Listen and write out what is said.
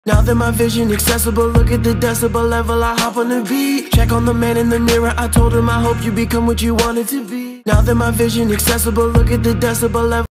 Now that my vision accessible, look at the decibel level, I hop on the beat. Check on the man in the mirror, I told him I hope you become what you wanted to be. Now that my vision accessible, look at the decibel level.